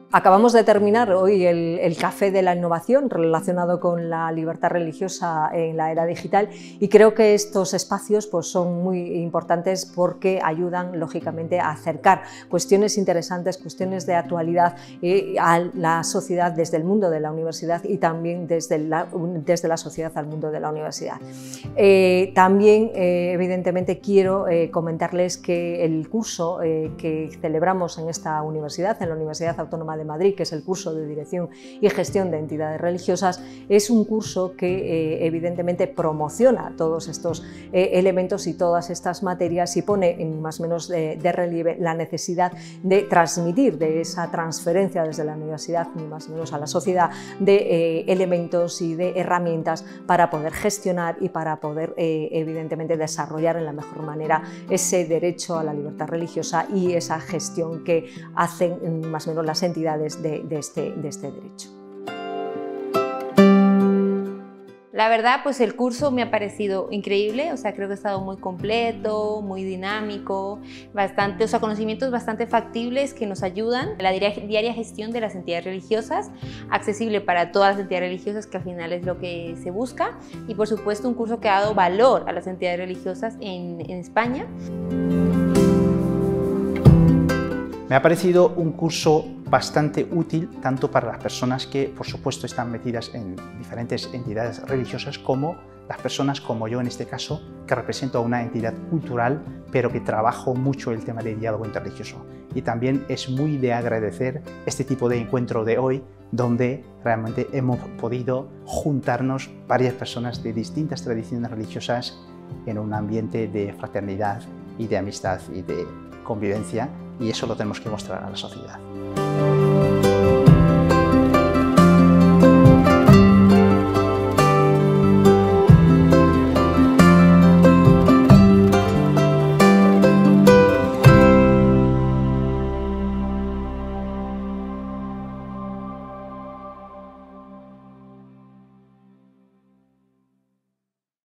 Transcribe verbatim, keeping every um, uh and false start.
Acabamos de terminar hoy el, el Café de la Innovación relacionado con la libertad religiosa en la era digital y creo que estos espacios pues, son muy importantes porque ayudan lógicamente a acercar cuestiones interesantes, cuestiones de actualidad eh, a la sociedad desde el mundo de la universidad y también desde la, desde la sociedad al mundo de la universidad. Eh, también eh, evidentemente quiero eh, comentarles que el curso eh, que celebramos en esta universidad, en la Universidad Autónoma de Madrid, que es el curso de Dirección y Gestión de Entidades Religiosas, es un curso que eh, evidentemente promociona todos estos eh, elementos y todas estas materias y pone en más o menos de, de relieve la necesidad de transmitir de esa transferencia desde la universidad ni más o menos a la sociedad de eh, elementos y de herramientas para poder gestionar y para poder eh, evidentemente desarrollar en la mejor manera ese derecho a la libertad religiosa y esa gestión que hacen más o menos las entidades de, de, este, de este derecho. La verdad, pues el curso me ha parecido increíble, o sea, creo que ha estado muy completo, muy dinámico, bastante, o sea, conocimientos bastante factibles que nos ayudan a la diaria gestión de las entidades religiosas, accesible para todas las entidades religiosas, que al final es lo que se busca, y por supuesto un curso que ha dado valor a las entidades religiosas en, en España. Me ha parecido un curso bastante útil tanto para las personas que, por supuesto, están metidas en diferentes entidades religiosas como las personas como yo en este caso, que represento a una entidad cultural, pero que trabajo mucho el tema de diálogo interreligioso. Y también es muy de agradecer este tipo de encuentro de hoy, donde realmente hemos podido juntarnos varias personas de distintas tradiciones religiosas en un ambiente de fraternidad y de amistad y de convivencia, y eso lo tenemos que mostrar a la sociedad.